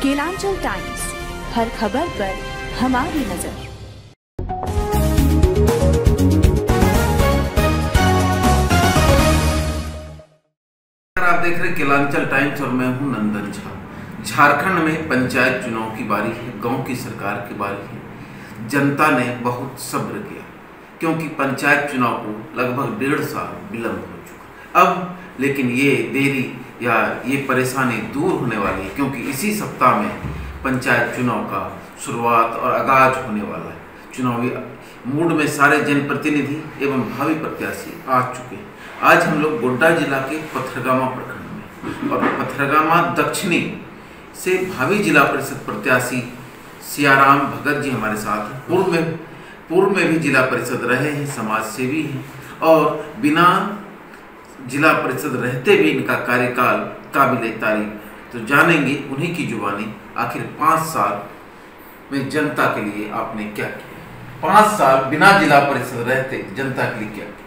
Kelanchal times, हर खबर पर हमारी नजर। आप देख रहे हैं केलांचल टाइम्स और मैं हूं नंदन झा। झारखंड में पंचायत चुनाव की बारी है, गांव की सरकार की बारी है। जनता ने बहुत सब्र किया क्योंकि पंचायत चुनाव को लगभग 1.5 साल विलंब हो चुका। अब लेकिन ये देरी या ये परेशानी दूर होने वाली है क्योंकि इसी सप्ताह में पंचायत चुनाव का शुरुआत और आगाज होने वाला है। चुनावी मूड में सारे जनप्रतिनिधि एवं भावी प्रत्याशी आ चुके हैं। आज हम लोग गोड्डा जिला के पथरगामा प्रखंड में और पथरगामा दक्षिणी से भावी जिला परिषद प्रत्याशी सियाराम भगत जी हमारे साथ हैं। पूर्व में भी जिला परिषद रहे हैं, समाज सेवी हैं और बिना जिला परिषद रहते भी इनका कार्यकाल काबिले तारीफ। तो जानेंगे उन्हीं की जुबानी आखिर 5 साल में जनता के लिए आपने क्या किया। 5 साल बिना जिला परिषद रहते जनता के लिए क्या किया?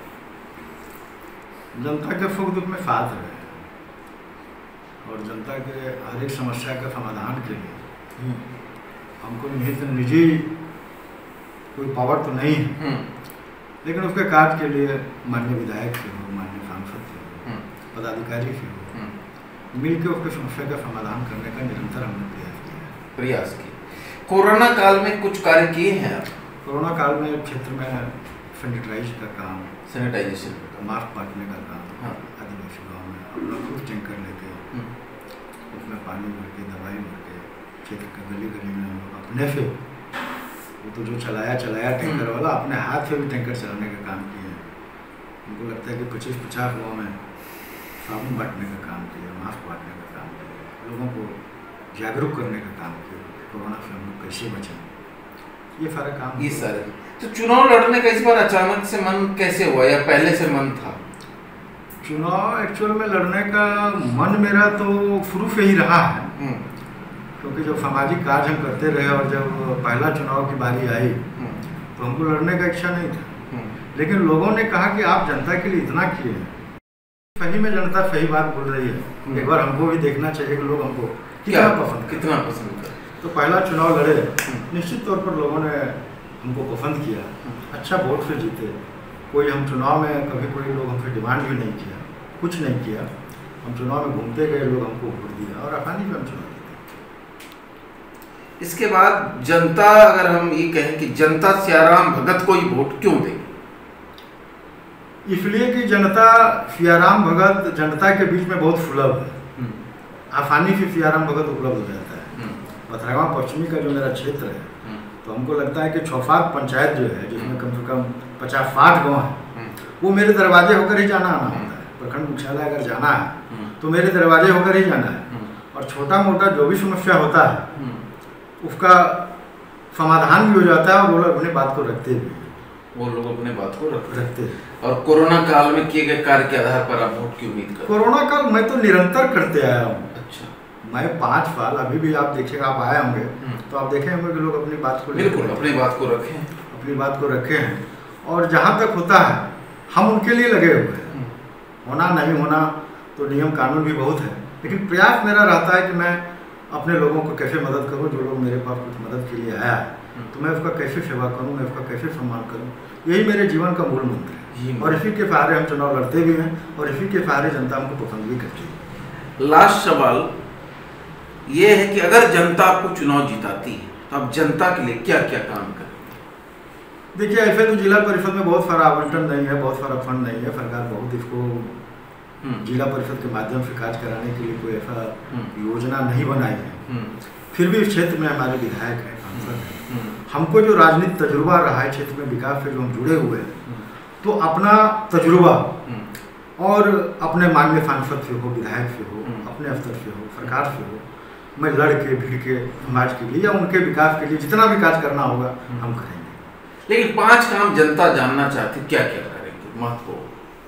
जनता के सुख दुख में साथ रहे और जनता के हर एक समस्या के समाधान के लिए हमको निजी कोई पावर तो नहीं है, लेकिन उसके कार्य के लिए माननीय विधायक से हो, माननीय सांसद से हो, पदाधिकारी से हो, मिलकर उसके समस्या का समाधान करने का निरंतर हमने प्रयास किया। कोरोना काल में कुछ कार्य किए हैं आप? कोरोना काल में क्षेत्र में सैनिटाइज का काम, सैनिटाइजेशन, मास्क बांटने का काम, हाँ, आदिवासी गाँव में अपना खुद टैंकर लेके उसमें पानी भर के, दवाई भर के क्षेत्र के गली गली में हम लोग अपने से, वो तो जो चलाया टैंकर वाला, अपने हाथ से भी टैंकर चलाने का काम किया। हमको लगता है कि 25-50 गाँव में साबुन बांटने का काम किया, मास्क बांटने का काम किया, लोगों को जागरूक करने का काम किया, कोरोना से हम लोग कैसे बचें, ये सारा काम। ये सारे तो चुनाव लड़ने का इस बार अचानक से मन कैसे हुआ या पहले से मन था? चुनाव एक्चुअल में लड़ने का मन मेरा तो शुरू से ही रहा है, क्योंकि जब सामाजिक कार्य हम करते रहे और जब पहला चुनाव की बारी आई तो हमको लड़ने का इच्छा नहीं था, लेकिन लोगों ने कहा कि आप जनता के लिए इतना किए हैं, सही में जनता सही बात बोल रही है, एक बार हमको भी देखना चाहिए कि लोग हमको कितना पसंद कर। तो पहला चुनाव लड़े, निश्चित तौर पर लोगों ने हमको पसंद किया, अच्छा वोट से जीते। कोई हम चुनाव में कभी कोई लोग हमसे डिमांड भी नहीं किया, कुछ नहीं किया, हम चुनाव में घूमते गए, लोग हमको वोट दिया और आसानी से हम चुनाव जीते। इसके बाद जनता, अगर हम ये कहें कि जनता सियाराम भगत को ही वोट क्यों देगी? इसलिए कि जनता सियाराम भगत जनता के बीच में बहुत सुलभ है, आसानी से सियाराम भगत उपलब्ध हो जाता है। पथरगामा पश्चिमी का जो मेरा क्षेत्र है, तो हमको लगता है कि 6-7 पंचायत जो है, जिसमें कम से कम 50-60 गाँव है, वो मेरे दरवाजे होकर ही जाना आना होता है। प्रखंड मुख्यालय अगर जाना है तो मेरे दरवाजे होकर ही जाना है, और छोटा मोटा जो भी समस्या होता है उसका समाधान भी हो जाता है और वो लोग अपनी बात को रखते भी, वो लोग अपने बात को रखते। और कोरोना काल में किए गए कार्य के आधार पर आप वोट की उम्मीद करते? कोरोना काल मैं तो निरंतर करते आया हूँ। अच्छा, मैं 5 साल, अभी भी आप देखिएगा, आप आए होंगे तो आप देखे होंगे कि लोग अपनी बात को बिल्कुल अपनी बात को रखे हैं और जहाँ तक होता है हम उनके लिए लगे हुए हैं। होना नहीं होना तो नियम कानून भी बहुत है, लेकिन प्रयास मेरा रहता है कि मैं अपने लोगों को कैसे मदद करूं। जो लोग मेरे पास कुछ मदद के लिए आया है तो मैं उसका कैसे सेवा करूं, मैं उसका कैसे सम्मान करूं, यही मेरे जीवन का मूल मंत्र है। और इसी के सहारे हम चुनाव लड़ते भी हैं और इसी के सहारे जनता हमको पसंद भी करती है। लास्ट सवाल ये है कि अगर जनता आपको चुनाव जिताती है तो आप जनता के लिए क्या क्या काम करें? देखिए, ऐसे तो जिला परिषद में बहुत सारा आवंटन नहीं है, बहुत सारा फंड नहीं है, सरकार बहुत इसको जिला परिषद के माध्यम से कार्य कराने के लिए कोई ऐसा योजना नहीं बनाई है। फिर भी इस क्षेत्र में हमारे विधायक हैं, सांसद हैं, हमको जो राजनीतिक तजुर्बा रहा है क्षेत्र में विकास से जो हम जुड़े हुए हैं, तो अपना तजुर्बा और अपने माननीय सांसद से हो, विधायक से हो, अपने अफसर से हो, सरकार से हो, मैं लड़ के भिड़ के समाज के लिए या उनके विकास के लिए जितना भी कार्य करना होगा हम करेंगे। लेकिन 5 काम जनता जानना चाहती, क्या क्या करेंगे? महत्वपूर्ण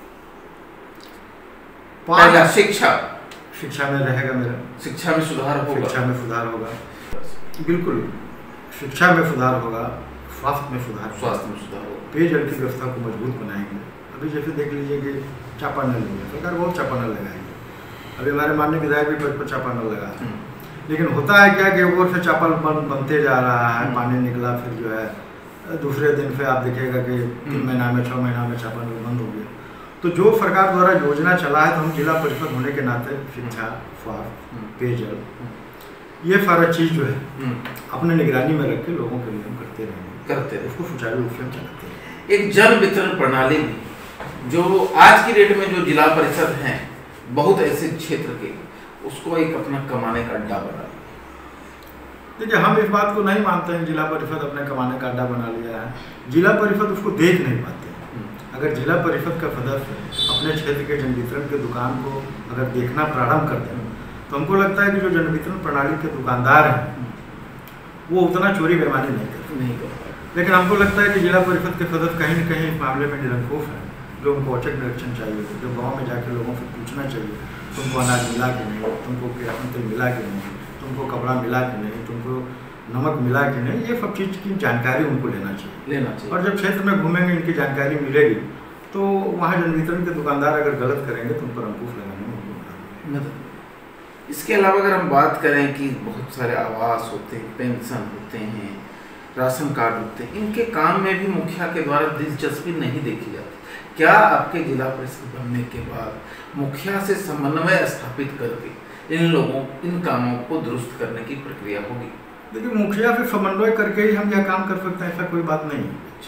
पहला शिक्षा में रहेगा मेरा, शिक्षा में सुधार होगा, बिल्कुल शिक्षा में सुधार होगा, स्वास्थ्य में सुधार होगा, पेयजल की व्यवस्था को मजबूत बनाएंगे। अभी जैसे देख लीजिए कि चापानल सरकार बहुत चापानल लगाएगी, अभी हमारे माननीय विधायक भी 55 चापानल लगा है। लेकिन होता है क्या कि ऊपर से चापल बनते जा रहा है, पानी निकला, फिर जो है दूसरे दिन फिर आप देखिएगा कि 3 महीना में 6 महीना में चापल बंद हो गया। तो जो सरकार द्वारा योजना चला है, तो हम जिला परिषद होने के नाते शिक्षा, स्वास्थ्य, पेयजल, ये सारा चीज़ जो है अपने निगरानी में रख के लोगों के लिए हम करते रहे, उसको सुचारू रूप से हम चलाते हैं। एक जन वितरण प्रणाली जो आज की डेट में जो जिला परिषद हैं बहुत ऐसे क्षेत्र के, उसको एक अपना कमाने का अड्डा बना लिया। देखिए, हम इस बात को नहीं मानते हैं जिला परिषद अपने कमाने का अड्डा बना लिया है। जिला परिषद उसको देख नहीं पाते। अगर जिला परिषद का सदस्य अपने क्षेत्र के जन वितरण के दुकान को अगर देखना प्रारंभ कर दें, तो हमको लगता है कि जो जन वितरण प्रणाली के दुकानदार हैं वो उतना चोरी बेईमानी नहीं करते। लेकिन हमको लगता है कि जिला परिषद के सदस्य कहीं न कहीं इस मामले में निरंकुश हैं, जो उनको औचक निरीक्षण चाहिए, जो गाँव में जाके लोगों से पूछना चाहिए, तुमको अनाज मिला कि नहीं, तुमको किरासन तेल मिला कि नहीं, तुमको कपड़ा मिला कि नहीं, तुमको नमक मिला कि नहीं, ये सब चीज़ की जानकारी उनको लेना चाहिए। और जब क्षेत्र में घूमेंगे, इनकी जानकारी मिलेगी, तो वहाँ जन वितरण के दुकानदार अगर गलत करेंगे तो उन पर अंकुश लगाने में मदद। इसके अलावा अगर हम बात करें कि बहुत सारे आवास होते हैं, पेंशन होते हैं, राशन कार्ड होते हैं, इनके काम में भी मुखिया के द्वारा दिलचस्पी नहीं देखी जाती। क्या आपके जिला परिषद बनने के बाद मुखिया से समन्वय स्थापित करके इन कामों को दुरुस्त करने की प्रक्रिया होगी? देखिए, मुखिया से समन्वय करके ही हम यह काम कर सकते हैं, ऐसा कोई बात नहीं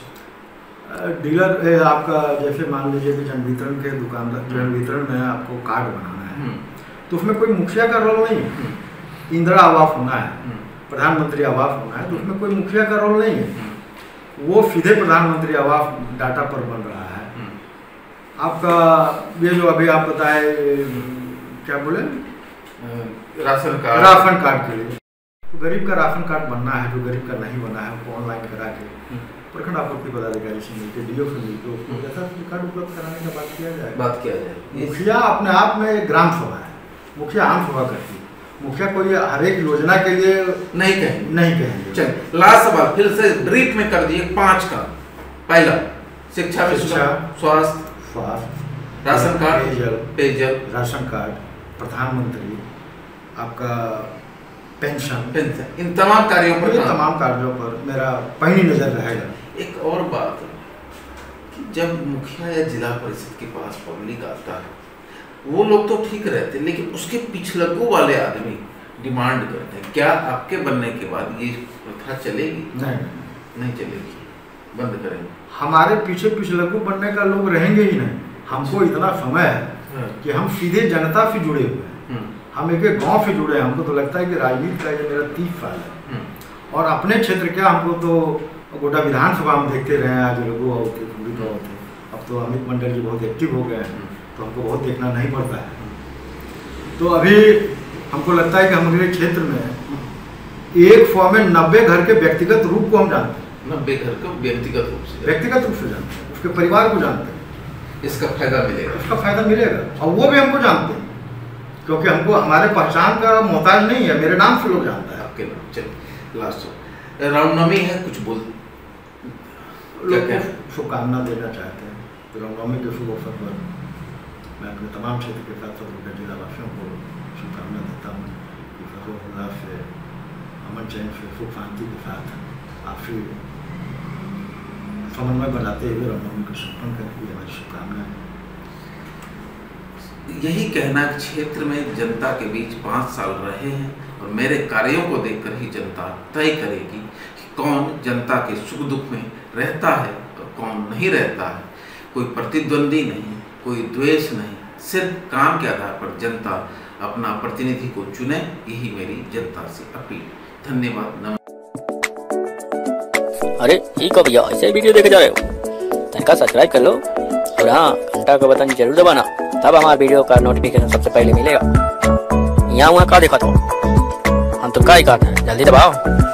है। डीलर आपका जैसे मान लीजिए कि जन वितरण के दुकानदार, जन वितरण में आपको कार्ड बनाना है, तो उसमें कोई मुखिया का रोल नहीं है। इंदिरा आवास होना है, प्रधानमंत्री आवास होना है, तो उसमें कोई मुखिया का रोल नहीं है। वो सीधे प्रधानमंत्री आवास डाटा पर बन रहा है। आपका ये जो अभी आप बताए, क्या बोले, राशन कार्ड के लिए, तो गरीब का राशन कार्ड बनना है, जो गरीब का नहीं बना है उसको ऑनलाइन करा के प्रखंड आपूर्ति पदाधिकारी से मिलकर, डीओ से मिलकर उसको जैसा कार्ड उपलब्ध कराने का बात किया जाए। मुखिया अपने आप में एक ग्राम सभा है, मुखिया आम सभा करती है। मुखिया कोई हर एक योजना के लिए नहीं कहेंगे। चलिए, लास्ट सवाल फिर से ब्रीफ में कर दिए 5 का। पहला, शिक्षा, स्वास्थ्य, राशन कार्ड, पेयजल, राशन कार्ड, प्रधानमंत्री, आपका पेंशन, इन तमाम कार्यों पर मेरा पैनी नजर रहेगा। एक और बात कि जब मुखिया या जिला परिषद के पास पब्लिक आता है, वो लोग तो ठीक रहते, लेकिन उसके पिछलग्गू वाले आदमी डिमांड करते हैं। क्या आपके बनने के बाद ये प्रथा चलेगी? नहीं चलेगी, बंद करेंगे। हमारे पीछे पिछलग्गू बनने का लोग रहेंगे ही नहीं। हमको इतना समय है कि हम सीधे जनता से जुड़े हुए हैं, हम एक गांव से जुड़े हैं। हमको तो लगता है कि राजनीति का ये मेरा 30 साल है, और अपने क्षेत्र क्या, हमको तो गोटा विधानसभा हम देखते रहे हैं। आज लोगों होते, थोड़ी तो होते, अब तो अमित मंडल जी बहुत एक्टिव हो गए हैं, तो हमको बहुत देखना नहीं पड़ता है। तो अभी हमको लगता है कि हमारे क्षेत्र में एक फॉर्म में 90 घर के व्यक्तिगत रूप को हम जानते हैं। 90 घर को व्यक्तिगत रूप से जानते हैं, उसके परिवार को जानते हैं। इसका फायदा मिलेगा, और वो भी हमको जानते हैं, क्योंकि हमको हमारे पहचान का मोहताज नहीं है। मेरे नाम से लोग जानता है। आपके नाम। चलिए, लास्ट रामनवमी है, कुछ बोल शुभकामना देना चाहते हैं। तो रामनवमी के शुभ अवसर पर मैं अपने तमाम क्षेत्र के साथ साथ जिला वासियों को शुभकामना देता हूँ कि हर्षोल्लास से, अमन चैन से, सुख शांति के साथ आपसी समन्वय बनाते हुए रामनवमी को संपन्न करके हमारी शुभकामना है। यही कहना, क्षेत्र में जनता के बीच 5 साल रहे हैं, और मेरे कार्यों को देखकर ही जनता तय करेगी कि कौन जनता के सुख दुख में रहता है और कौन नहीं रहता है। कोई प्रतिद्वंदी नहीं, कोई द्वेष नहीं, सिर्फ काम के आधार पर जनता अपना प्रतिनिधि को चुने, यही मेरी जनता से अपील। धन्यवाद। अरे ठीक हो भैया, ऐसे वीडियो देखे जा रहे हो, तनिका सब्सक्राइब कर लो, और हाँ, घंटा का बटन जरूर दबाना, तब हमारे वीडियो का नोटिफिकेशन सबसे पहले मिलेगा। यहाँ वहाँ का देखा तो हम तो क्या ही कहते हैं, जल्दी दबाओ।